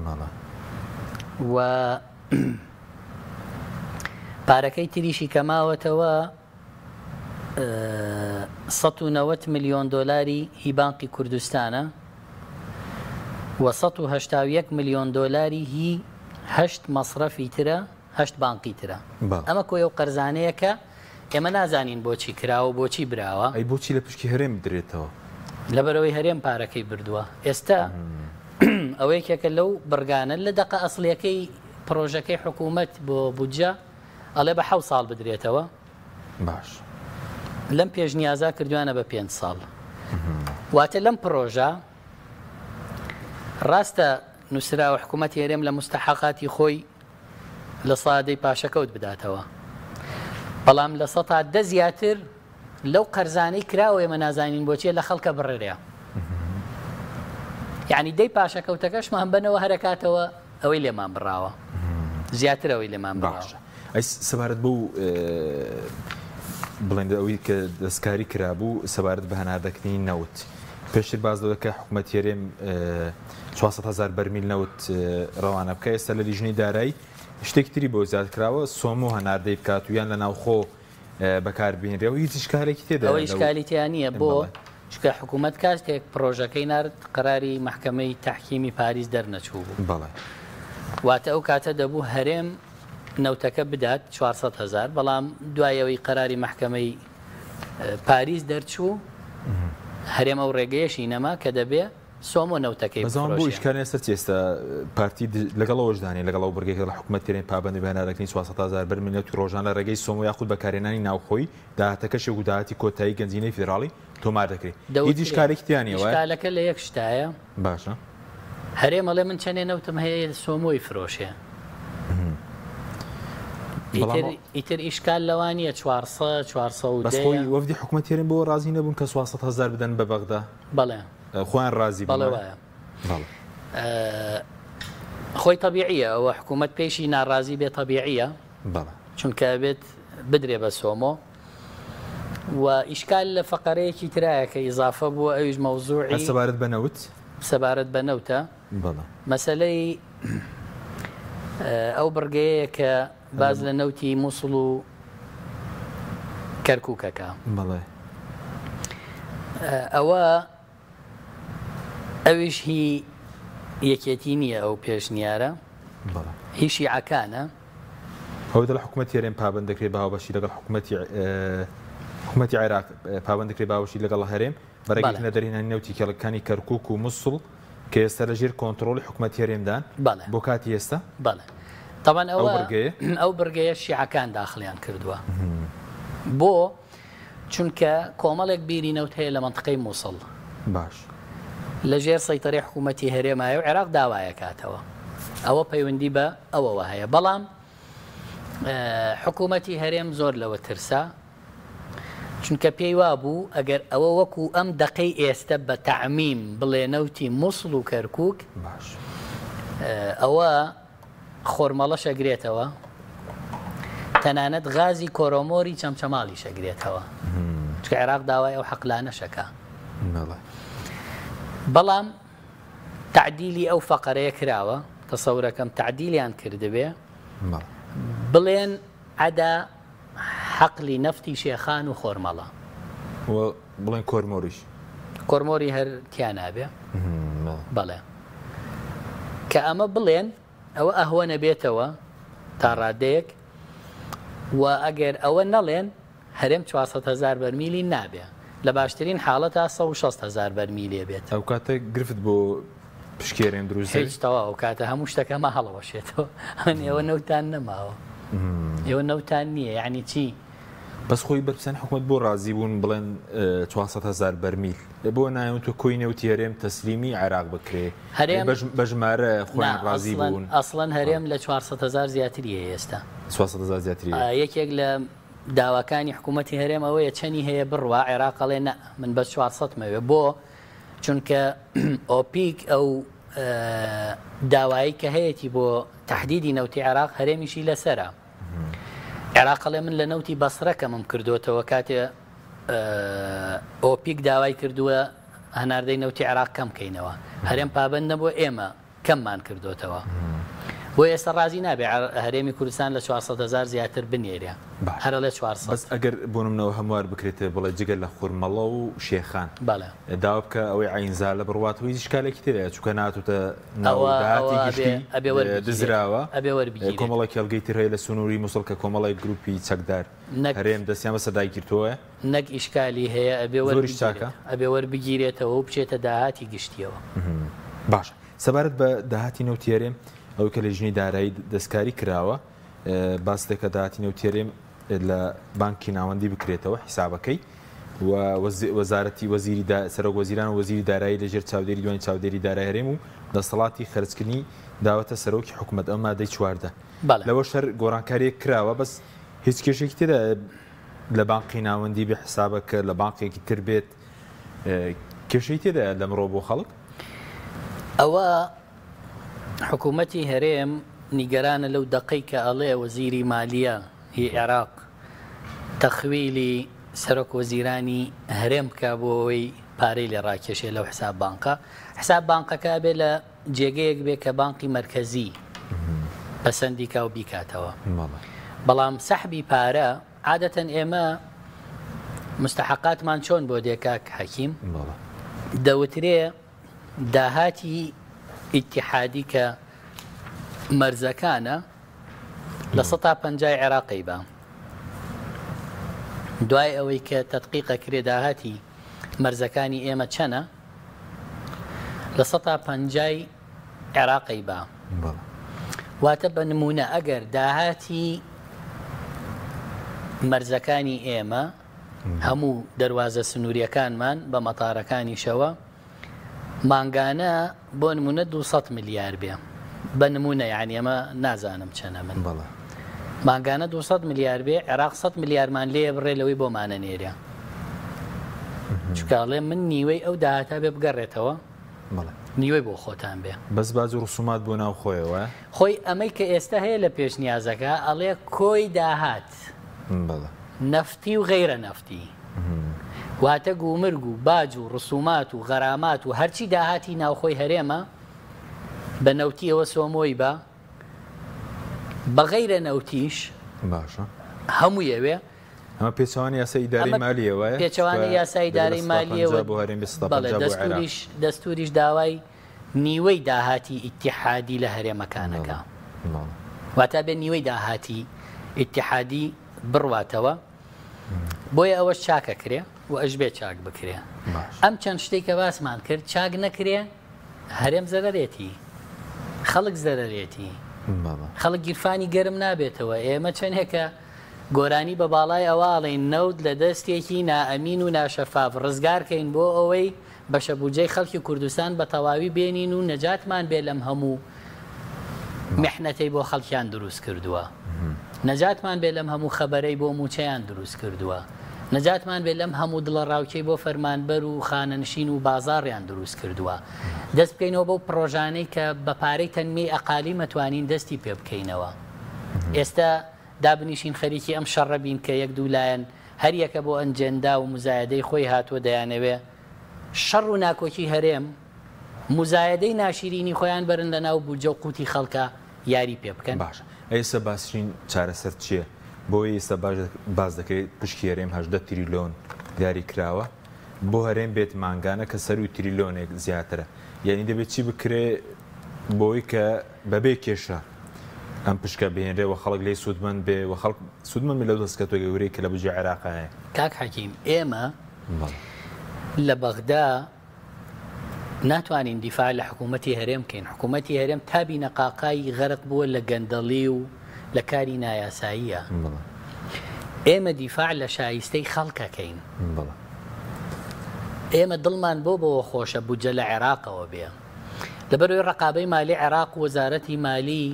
و پارەکەی تریشی کەماوەتەوە سەد و نەوەت میلیۆن دۆلاری هی بانقی کوردستانە و سەد و هەشتا و یەک میلیۆن دۆلاری هی هەشت مەصرەفی ترە هەشت بانقی ترە ئەمە کۆی ئەو قەرزانەیە کە ئێمە نازانین بۆچی کراوە بۆچی براوە ئەی بۆچی لە پشکی هەرێم درێتەوە لەبەرەوەی هەرێم پارەکەی بردووە ئێستا ئەوەی کێکە لەو بڕگانە لە دەقە ئەسڵیەکەی پرۆژەکەی حکوومەت بۆ بودجە ئەڵێ بە حەوت ساڵ بدرێتەوە باش لەم پێشنیازا کردوانە بە پێنج ساڵ واتە لەم پرۆژە ڕاستە نووسراوە حکوومەت هێرێم لە مستحقاتی خۆی لە سادەی پاشەکەوت بداتەوە بەڵام لە سەتا دە زیاتر لەو قەرزانەی کراوە ئێمە نازانین بۆچیە لە خەڵکە بڕێرەیە یعنی دەی پاشەکەوتەکەشمان بنەوە هەرکاتەوە ئەوەی لێمان بڕاوە زیاتر ئەوەی لێمان باشە ئەی سەبارەت بۆ بڵێن ئەوەی کە دەستکاری کرابوو سەبارەت بە هەناردەکردنی نەوت پێشتر باز دەکە حکوومەت هێرێم چوارسەد هەزار بەرمیل نەوت ڕەوانە بکە ئێستا لە لیژنەی دارایی شتێکی تری بۆ زیاد کراوە سۆم و هەناردەی بکات و یان لە ناوخۆ بەکاربێنرێەوە هیچ شکارێکی تێدا ئەوەی شکالیتیان نییە بۆ چکە حکوومەت کاتێک پرۆژەکەی نرد قەراری محکەمەی تحکیمی پاریس دەرنەچوو بوو بەڵێ واتە ئەو کاتە دەبوو هەرێم نەوتەکە بدات چوارسەد هەزار بەڵام دوایەوەی قەراری محکەمەی پاریس دەرچوو هەرێم ئەو ڕێگەیەشی نەما کە دەبێ سۆمۆ نەوتەکەی بەزان بۆ ئیشکانی سەر ئێستا پارتی لەگەڵەوەشدانی لەگەڵ ئەو بڕگەی لە حکوومەت تێنێ پابندی بەهێنارەکەنی چوارسەد هەزار بەرمیل ڕۆژان لە ڕێگەی سۆمۆ یاخود بەکارهێنانی ناوخۆی داهاتەکەشی و داهاتی کۆتایی گەنجینەی فێدراڵی تۆمار دەکرێت هیچ ئیشکارێکی تیانیەوە ئیشکالەکە لە یەک شتایە باشە هەرێم ئەڵێ من چەندێ نەوتم هەیە سۆمۆی فرۆشێ ئیتر ئیشکال لەوانیە چوارسەد چوارسەد و دە بەخۆی وەفدی حکوومەت هێرێم بۆ ڕازی نەبوون کە چوارسەد هەزار بدەن بە بەغدا بەڵێ خۆیان ڕازی بەڵێ وایە خۆی تەبیعیە ئەوە حکوومەت پێشی ناڕازی بێ تەبیعیە چونکە بێت بدرێ بە سۆمۆ و ئیشکال لە فەقەرەیەکی ترایە کە ئیزافە بووە ئەویش مەوزوعی سەبارەت بە نەوت سەبارەت بە نەوتە مەسەلەی ئەو بڕگەیە کە باز لە نەوتی مووسڵ و کەرکووکەکە ئەوە ئەویش هی یەکێتی نییە ئەو پێشنیارە هی شیعەکانە هەوە لە حکوومەت هێرێم پابند دەکرێت باوەشی لەگەڵ حکوومەتی حکوومەتی عێراق پابند دەکرێت باوەشی لەگەڵ هەرێم بەڕێگەی نەدەرهێنانی نەوتی کێڵەکانی کەرکووک و مووسڵ کە ئێستا لەژێر کۆنتترۆلی حکوومەت هێرێمدان بۆ کاتی ئێستا بەڵێ طبعاً ئەوە ئەو بڕگەیە شیعەکان داخلیان کردووە بۆ چونکە کۆمەڵێک بیری نەوت هەیە لە منطقەی مووسڵ باش لە ژێر سەیطەڕی حکوومەتی هەرێمایە و عێراق داوایە کاتەوە ئەوە پەیوەندی بە ئەوەوە هەیە بەڵام حکوومەتی هەرێم زۆر لەوە ترسا چونکە پێی وابوو ئەگەر ئەوە وەکو ئەم دەقەی ئێستا بە تەعمیم بڵێ نەوتی مووسڵ و کەرکووک ئەوە خۆرمەڵە شەگرێتەوە تەنانەت غازی کۆرۆمۆری چەمچەماڵی شەگرێتەوە چکە عێراق داوای ئەو حەقلانە شەکە بەڵام تعدیلی ئەو فەقەرەیە کراوە تەسەورەکەم تعدیلیان کردبێ بڵێن ئەدا حەقلی نەفتی شێخان و خۆرمەڵە بڵێن کۆرمۆریش کۆرمۆری هەر تیا نابێ بەڵێ کە ئەمە بڵێن ئەوە ئەهوە نەبێتەوە تا ڕادەیەک و ئەگەر ئەوە نەڵێن هەرێم چوارسەد هەزار بەرمیلی نابێ لە باشترین حاڵەتە سەد و شەست هەزار بەرمیلێ بێت ئەو کاتە گرفت بۆ پشکێرێن دروست هیچتەوە ئەو کاتە هەموو شتەکەمە هەڵەوەشێتەوە ئێوە نەوتان نەماوە ئێوە نەوتان نییە یعنی چی بەس خۆی بەرپسەن حکوومەت بۆ ڕازی بوون بڵێن چوارسەد هەزار بەرمیل بۆ نایەن تۆ کۆی نەوتی هەرێم تەسلیمی عێراق بکرێ بەژمارە خۆیان ڕازی بوون ئەسڵەن هەرێم لە چوارسەد هەزار زیاتری هەیە ئێستا چوارسەد هەزار زیاتری یەکێک لە داواکانی حکوومەتی هەرێم ئەوەیە چەنی هەیە بڕوا عێراقەڵێ نە من بەس چوارسەد مەوێ بۆ چونکە ئۆپیک ئەو داوایی کە هەیەی بۆ تهدیدی نەوتی عێراق هەرێمیشی لەسەرە عێراقەڵێ من لە نەوتی بەسڕەکەمم کردوتەوە کاتێ ئۆپیک داوای کردووە هەناردەی نەوتی عێراق کەم بکەینەوە هەرێم پابەندە بۆ ئێمە کەممان کردوتەوە بۆ ئێستا ڕازی نابێ هەرێمی کوردستان لە چوارسەد هەزار زیاتر بنێرە هەرە لە چوارسەد بەس ئەگەر بۆنمنەوە هەموار بکرێتە بڵێ جگەل لە خورمەڵە و شێخان داوا بکە ئەوەی عینزا لە بڕواتەوەی شکالێکی تێدایە چونکە ناتوتە ناوەهاتی گشتی دزراوە کۆمەڵی هەڵگەی تر هەیە لە سنووری مووسڵ کە کۆمەڵی گروپی چەکدار هەرێم دەستیان بەسەر دایگیرتووە نەک ئیشکالی هەیە ئەبێ وەربگیرێتەوە و بچێتە داهاتی گشتیەوە باش سەبارەت بە داهاتی نەوتی هەرێم ئەو کە لە ژنی دارایی دەستکاری کراوە باس دەکە داهاتی نەوتی هەرێم لە بانکی ناوەندی بکرێتەوە حیسابەکەی و وەزارەتی وەزیری سەرۆک وەزیران و وەزیری دارایی لەژێر چاودێری دوانی چاودێری دارایی هەرێم و دەسەڵاتی خەرجکردنی داوەتە سەرۆکی حکوومەت ئەم مادەی چواردە لەوە شەر گۆڕانکاریەک کراوە بەس هیچ کێشێکی تێدا لە بانقی ناوەندی بێ حسابەکە لە بانقێکی تر بێت کێشەی تێدا لەمڕۆ بۆ خەڵک ئەوە حکوومەتی هەرێم نیگەرانە لەو دەقەی کە ئەڵێ وەزیری مالیە هی عێراق تەخویلی سەرۆک وەزیرانی هەرێم بکە بۆ ئەوەی پارەی لێ ڕاکێشێ لەو حساب بانکە حساب بانکەکە بێ لە جێگەیەک بێ کە بانقی مەرکەزی بەسەندیکا و بیکاتەوە بەڵام سەحبی پارە عادەتەن ئێمە مستحقاتمان چۆن بۆ دێکاک حەکیم دەوترێ داهاتی ئیتیحادی کە مەرزەکانە لە سەد تا پەنجای عێراقی بە دوای ئەوەی کە تەدقیقە کرێ داهاتی مەرزەکانی ئێمە چەنە لە سەد تا پەنجای عێراقی بە واتە بە نمونە ئەگەر داهاتی مەرزەکانی ئێمە هەموو دەواازە سنووریەکانمان بە مەتارەکانیشەوە مانگانە بۆ نمونە دووسەد ملیار بێ بە نمونە یعنی ئەمە نازانم چەنە من بەڵێ مانگانە دووسەد ملیار بێ عێراق سەد ملیارمان لێ بڕێ لەوەی بۆمانە نێرە چکاڵێ من نیوەی ئەو داهاتا بێ بگەڕێتەوە نیوەی بۆ خۆتان بێ بەس باز و ڕسومات بۆ ناو خۆیەوە خۆی ئەمەی کە ئێستا هەیە لە پێشنیازەکە ئەڵێ کۆی داهات نەفتی و غەیرە نەفتی واتە گومرگ و باج و ڕسومات و غەرامات و هەرچی داهاتی ناوخۆی هەرێمە بە نەوتیەوە سۆمۆی بە بەغەیرە نەوتیش باشە هەموو ئەوێ ئەمە پێچوانی یاسای ئیداری مالیەوە پێچوانی یاسای ئیداری مالیەوە دەستوریش دەستوریش داوای نیوەی داهاتی ئیتیحادی لە هەرێمەکانەکە واتە بێ نیوەی داهاتی ئیتیحادی بڕواتەوە بۆیە ئەوەش چاکە کرێ و ئەش بێ چاک بکرێ ئەم چەند شتێک کە باسمان کرد چاک نەکرێ هەرێم زەرەرێتی خەڵک زەرەرێتی خەڵک گیرفانی گەرم نابێتەوە ئێمە چەندێکە گۆرانی بە باڵای ئەواڵین نەوت لە دەستێکی نائەمین و ناشەفاف ڕزگارکەین بۆ ئەوەی بەشە بودجەی خەڵکی کوردستان بە تەواوی بێنین و نەجاتمان بێ لەم هەموو میحنەتەی بۆ خەڵکیان دروست کردووە، نەجاتمان بێ لەم هەموو خەبەرەی بۆ موچەیان دروست کردووە، نەجاتمان بێ لەم هەموو دڵە ڕاوکەی بۆ فەرمانبەر و خانەنشین و بازاڕیان دروست کردووە. دەست بکەینەوە بەو پرۆژانەی کە بە پارەی تەنمی ئەقالی مەتوانین دەستی پێ بکەینەوە. ئێستا دابنیشین خەریکی ئەم شەڕە بین کە یەک دوولایەن هەر یەکە بۆ ئەنجێندا و مزایدەی خۆی هاتووە دەیانەوێ شەڕ و ناکۆکی هەرێم مزایدەی ناشیرینی خۆیان بەرن لە ناو بودجە و قوتی خەڵکە یاری پێ بکەن. باش ئێستا باسشین چارەسەر چییە؟ بۆی ئێستا باز دەکەیت پشکی هەرێم هەژدە تریلیۆن دیاری کراوە بۆ هەرێم بێت مانگانە کە سەر و تریلیۆنێک زیاترە، یعنی دەبێت چی بکرێ بۆی کە بەبێ کێشە ئەم پشکە بهێنرێەوە خەڵک لێی سوودمەند بێ و خەڵک سوودمەند لەو دەستکەوتۆ گەورەی کە لە بجێ عێراقایە. کاک حەکیم ئێمە لە بەغدا ناتوانین دیفاع لە حکوومەتی هەرێم بکەین. حکوومەتی هەرێم تابی نەقاقای غەرق بووە لە گەندەڵی و لە کاری نایاساییە. ئێمە دیفاع لە شایستەی خەڵکەکەین. ئێمە دڵمان بۆ بەوە خۆشە بودجە لە عێراقەوە بێ لەبەرەوەی ڕقابەی مالی عێراق و وەزارەتی مالی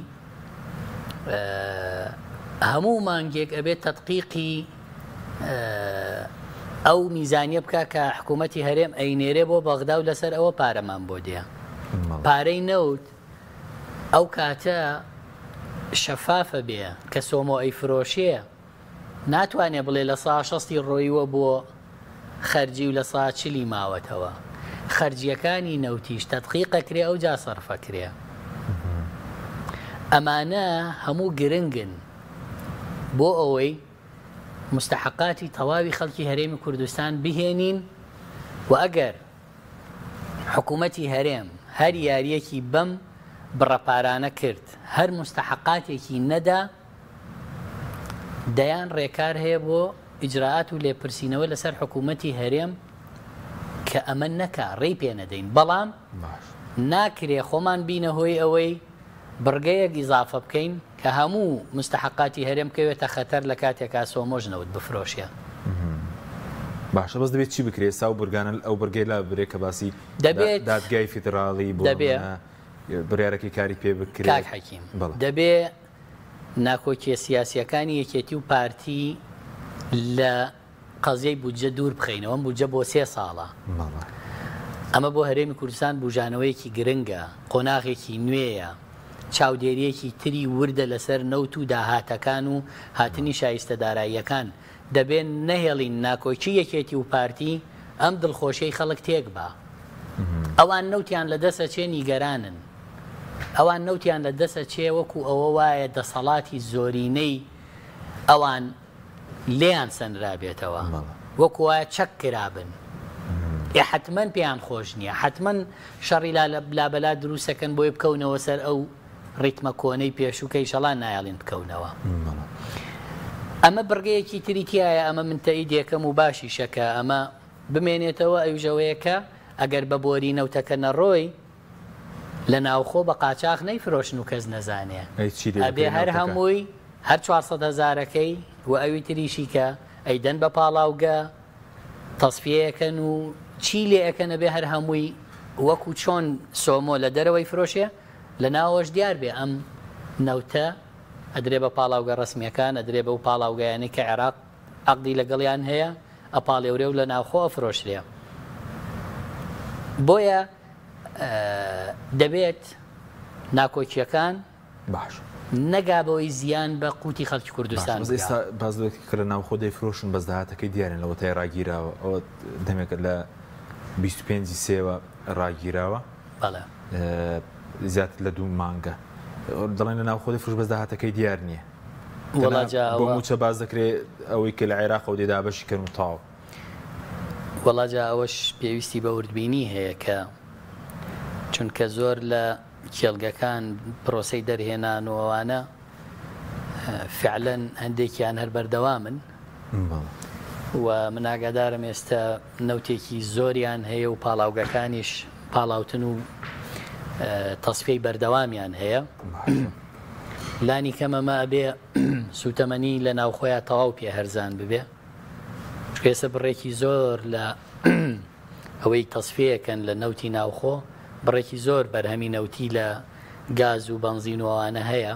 هەموو مانگێک ئەبێت تەدقیقی ئەو میزانیە بکە کە حکوومەتی هەرێم ئەینێرێ بۆ بەغدا و لەسەر ئەوە پارەمان بۆ دێ. پارەی نەوت ئەو کاتە شەفافە بێ کە سۆمۆ ئەیفرۆشیە ناتوانێت بڵێ لە سا شەستی ڕۆیوە بۆ خەرجی و لە سا چلی ماوەتەوە. خەرجیەکانی نەوتیش تەدقیقەکرێ ئەو جا سەرفەکرێ. ئەمانە هەموو گرنگن بۆ ئەوەی مستحقاتی تەواوی خەڵکی هەرێمی کوردستان بهێنین و ئەگەر حکوومەتی هەرێم هەر یاریەکی بەم بڕەپارانە کرد هەر مستحقاتێکی نەدا دەیان ڕێکار هەیە بۆ ئیجراعات و لێپرسینەوە لەسەر حکوومەتی هەرێم کە ئەمە نەکا ڕێی پێ نەدەین، بەڵام ناکرێ خۆمان بینە هۆی ئەوەی بڕگەیەک ئیزافە بکەین کە هەموو مستحقاتی هەرێم کەوێتە خەتەر لە کاتێکا سۆمۆژنەوت بفرۆشیە. باشە بەس دەبێت چی بکرێت سا و بورگانە ئەو بەرگەی لا برێ کە باسی دەبێت دادگای فیدراڵی بۆ بڕیارەکەی کاری پێ بکرێت. کاک حەکیم دەبێت ناکۆکیە سیاسیەکانی یەکێتی و پارتی لە قەزیەی بودجە دوور بخەینەوە. بودجە بۆ سێ ساڵە ئەمە بۆ هەرێمی کوردستان بوژانەوەیەکی گرنگە، قۆناغێکی نوێیە، چاودێریەکی تری وردە لەسەر نەوت و داهاتەکان و هاتنی شایستە داراییەکان. دەبێن نەهێڵین ناکۆکی یەکێتی و پارتی ئەم دڵخۆشیەی خەڵک تێک بە. ئەوان نەوتیان لە دەسە چێ نیگەرانن، ئەوان نەوتیان لە دەسە چێ وەکو ئەوە وایە دەسەڵاتی زۆرینەی ئەوان لێیان سەنرابێتەوە، وەکو وایە چەک کرابن. ئێ حتمەن پێیان خۆش نییە، حتمەن شەڕی لابەلا دروستەکەن بۆی بکەونەوە سەر ئەو ڕیتمە کۆنەی پێشووکەی شەڵان نایڵین بکەونەوە. ئەمە بڕگەیەکی تریتیایە، ئەمە من تەئیدێکەم و باشی شەکە ئەمە بمێنێتەوە ئەوژەوەیەکە ئەگەر بە بۆری نەوتەکە نەڕۆی لە ناوخۆ بە قاچاق نەیفرۆشن و کەس نەزانێ، ئەبێ هەر هەمووی هەر چوارسەد هەزارەکەی و ئەوی تریشی کە ئەیدەن بە پاڵاوگە تەسفیەکەن و چی لێ ئەەکەنە بێ هەر هەمووی وەکو چۆن سۆمۆ لە دەرەوەی فرۆشێ لە ناوەش دیار بێ ئەم نەوتە ئەدرێ بە پاڵاوگە ڕسمیەکان، ئەدرێ بە و پاڵاوگەیانی کە عێراق عەقدی لەگەڵیان هەیە ئەپاڵێورێ و لە ناوخۆ ئەفرۆشرێ. بۆیە دەبێت ناکۆکیەکان باش نەگابەوەی زیان بە قوتی خەڵکی کوردستان. ئێستا بازێکی کە لە ناوخۆ دەیفرۆشن بەس داهاتەکەی دیارن لەوە تای ڕاگیراوە، ئەوە دەمێک لە بیست و پێنجی سێوە ڕاگیراوە زیاتر لە دوو مانگە. دەڵێن لە ناوخۆ دەیفرۆش بەس داهاتەکەی دیار نییە. بۆ موچە باز دەکرێت ئەوەی کە لە عێراقەوە دێدا بەشی کردن و تاو. وەڵاجا ئەوەش پێویستی بە وردبینی هەیە کە چونکە زۆر لە کێڵگەکان پرۆسەی دەرهێنان و ئەوانە فعلەن هەندێکیان هەر بەردەوامن و من ئاگادارم ئێستا نەوتێکی زۆریان هەیە و پاڵاوگەکانیش پاڵاوتن و تەسفیەی بەردەوامیان هەیە. لانی کەمەمە ئەبێ سوتەمەنی لە ناوخۆیان تەواو پێ هەرزان ببێ چکێسە بڕێکی زۆر لە ئەوەی تەسفەیەکەن لە نەوتی ناوخۆ بڕێکی زۆر بەرهەمی نەوتی لە گاز و بەنزینەوەوانە هەیە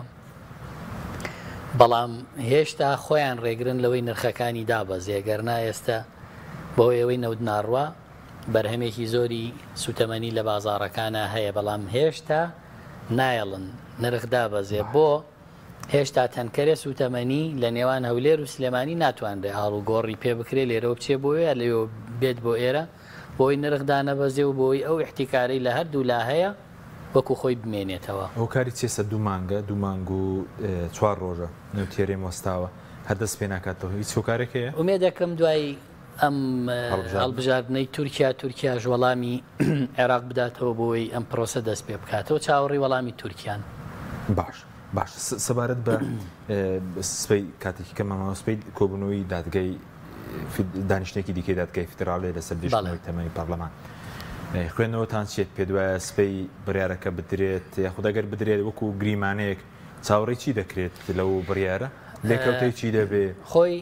بەڵام هێشتا خۆیان ڕێگرن لەوەی نرخەکانی دابەزێ گەرنا ئێستا بۆ ئەوەی نەود ناڕوە بەرهەمێکی زۆری سوتەمەنی لە بازاڕەکانە هەیە بەڵام هێشتا نایڵن نرخ دابەزێ بۆ هێشتا تەنکەرێ سوتەمەنی لە نێوان هەولێر و سلێمانی ناتوانرێ هاڵ و گۆڕی پێ بکرێت لێرەوە بچێ بۆیە لێ بێت بۆ ئێرە بۆی نرخدانە بەزێ و بۆی ئەو احتیکاری لە هەردوو لا هەیە وەکو خۆی بمێنێتەوە ئەو کاری چێسە دوو مانگە دوو مانگ و چوار ڕۆژە نەوتێرێ وەستاوە هەردەست پێ ناکاتەوە هیچ هۆکارێک هەیە ئومێ دەکەم دوای ئەم هەڵبژاردنەی تورکیا تورکیاش وەڵامی عێراق بداتەوە بۆی ئەم پرۆسە دەست پێ بکاتەوە چاوەڕی وەڵامی تورکیان باش باش سەبارەت بە سپەی کاتێکی کەمەوە سپەی کۆبوونەوەی دادگای دانیشتێکی دیکەی دادگای فدراڵێ لەسەر دیشتنەوەی تەمەنی پەرلەمان خوێندنەوەتان چێت پێ دوایە سپەی بڕیارەکە بدرێت یاخود ئەگەر بدرێت وەکو گریمانەیەک چاوەڕێی چی دەکرێت لەو بڕیارە لێکەوتەی چی دەبێ خۆی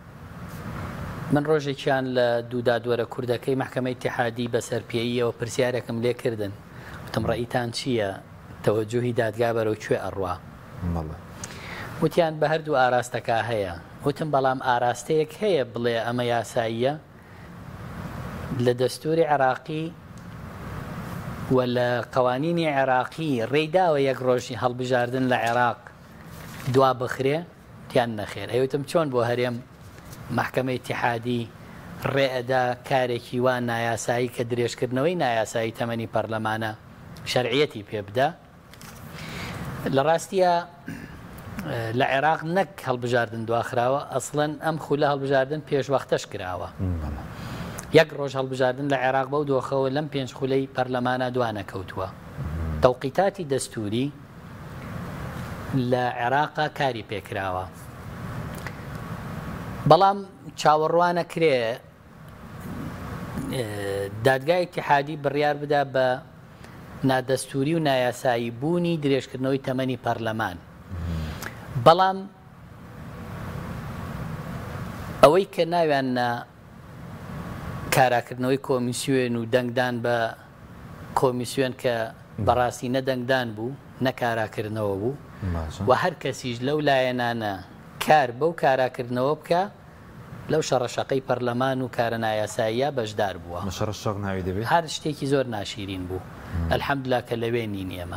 من ڕۆژێکیان لە دوو دادوەرە کوردەکەی محکەمەی ئیتیحادی بەسەر پێیەوە پرسیارێکم لێ کردن وتم ڕەئیتان چییە تەوەجوهی دادگا بەرەو کوێ ئەڕوا وتیان بە هەردوو ئاراستەکە هەیە وتم بەڵام ئاراستەیەک هەیە بڵێ ئەمە یاساییە لە دەستوری عێراقی و لە قوانینی عێراقی ڕێیداوە یەک ڕۆژی هەڵبژاردن لە عێراق دوا بخرێ تیان نەخێر ئەوتم چۆن بۆ هەرێم محکەمەی ئیتیحادی ڕێئەدا کارێکی وان نایاسایی کە درێژکردنەوەی نایاسایی تەمەنی پەرلەمانە شەرعیەتی پێ بدە لە ڕاستیە لە عێراق نەک هەڵبژاردن دواخراوە ئەسڵەن ئەم خولە هەڵبژاردن پێشوەختەش کراوە یەک ڕۆژ هەڵبژاردن لە عێراق بەو دۆخەوە لەم پێنج خولەی پەرلەمانە دوانەکەوتووە تەوقیتاتی دەستوری لە عێراقا کاری پێکراوە بەڵام چاوەڕوانە کرێ دادگای ئیتیحادی بڕیار بدا بە نادەستوری و نایاسایی بوونی درێژکردنەوەی تەمەنی پەرلەمان بەڵام ئەوەی کە ناویاننا کاراکردنەوەی کۆمیسیۆن و دەنگدان بە کۆمیسیۆن کە بەڕاستی نەدەنگدان بوو نەکاراکردنەوە بوو و هەر کەسیش لەو لایەنانە کار بەو کاراکردنەوە بکە لەو شەڕەشەقەی پەرلەمان و کارە نایاساییە بەشدار بووە شەڕەشەق ناوی دەبێت هەر شتێکی زۆر ناشیرین بوو ئەلحەمدولیلا کە لەوێ نین ئێمە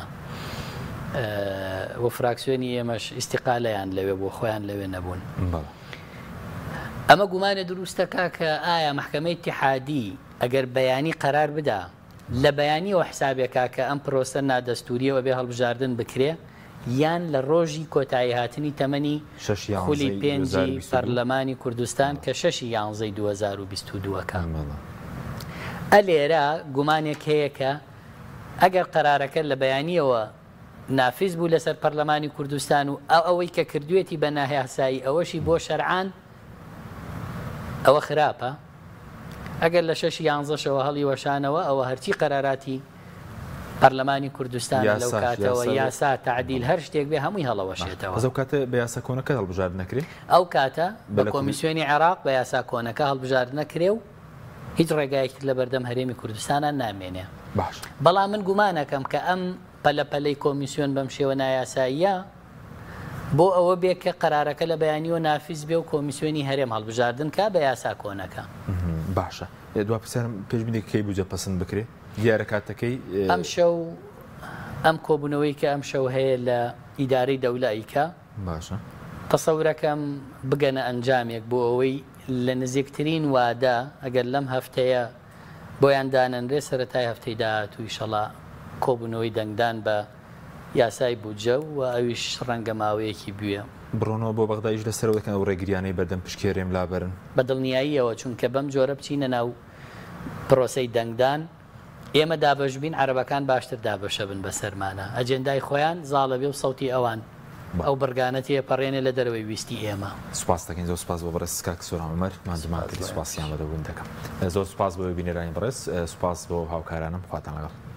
و فراکسیۆنی ئێمەش ئیستیقالەیان لەوێ بۆ خۆیان لەوێ نەبوون ئەمە گومانە دروستەکە کە ئایا محکەمەی ئیتیحادی ئەگەر بەیانی قەرار بدا لە بەیانیەوە حسابێکا کە ئەم پرۆسە نادەستوریەوە بێ هەڵبژاردن بکرێ یان لە ڕۆژی کۆتایی هاتنی تەمەنی خولی پێنجی پەرلەمانی کوردستان کە شەشی یانزەی دوو هەزار و بیست و دووەکە ئەلێرە گومانێک هەیە کە ئەگەر قەرارەکە لە بەیانیەوە نافیز بوو لەسەر پەرلەمانی کوردستان و ئەو ئەوەی کە کردوێتی بە ناهێسایی ئەوەشی بۆ شەرعان ئەوە خراپە ئەگەر لە شەشی یانزەشەوە هەڵی وەشانەوە ئەوە هەرچی قەراراتی پەرلەمانی کوردستان لەو کاتەوە یاسا تعدیل هەر شتێک بێ هەمووی هەڵەوەشێتەوە ئەو کاتە بە یاسا کۆنەکە هەڵبژارد نەکرێ ئەو کاتە بە کۆمیسیۆنی عێراق بە یاسا کۆنەکە هەڵبژارد نەکرێ و هیچ ڕێگایەکی لە بەردەم هەرێمی کوردستانە نامێنێ بەڵام من گومانەکەم کە ئەم پەلەپەلەی کۆمیسیۆن بەم شێوە نایاساییە بۆ ئەوە بێ کە قەرارەکە لە بەیانیەوە نافیز بێ و کۆمیسیۆنی هەرێم هەڵبژاردن کا بە یاسا کۆنەکە باشە دوا پرسیارم پێشبینی کەی بووجە پەسەند بکرێ دیارە کاتەکەی ئەم شەو ئەم کۆبوونەوەی کە ئەم شەو هەیە لە ئیدارەی دەولاییکە باشە تەسەورەکەم بگەنە ئەنجامێک بۆ ئەوەی لە نزیکترین وادا ئەگەر لەم هەفتەیە بۆیان دانەنرێ سەرەتای هەفتەی داهات و ئیشەڵا کۆبوونەوەی دەنگدان بە یاسای بوجە و ئەویش ڕەنگە ماوەیەکی بووە بڕۆنەوە بۆ بەغدایش لەسەر دەکەن ئەو ڕێگریانەی بەردەم پشکێرێم لابەرن بە دڵنیاییەوە چونکە بەم جۆرە بچینە ناو پرۆسەی دەنگدان ئێمە دابەشبین عەرەبەکان باشتر دابەشە بن بە سەرمانە ئەجێندای خۆیان زاڵە بێ و سەوتی ئەوان ئەو بەرگانەتی پەڕێنێ لە دەرەوەی ویستی ئێمە سوپاس دەکەین زۆر سوپاس بۆ بەڕێز کاک سۆرامەمەر ماندومان کردی سوپاسیان بەدەبوون دەکەم زۆر سوپاس بۆ بینێرانی بەڕێز سوپاس بۆ هاوکارانم خواتان لەگەڵ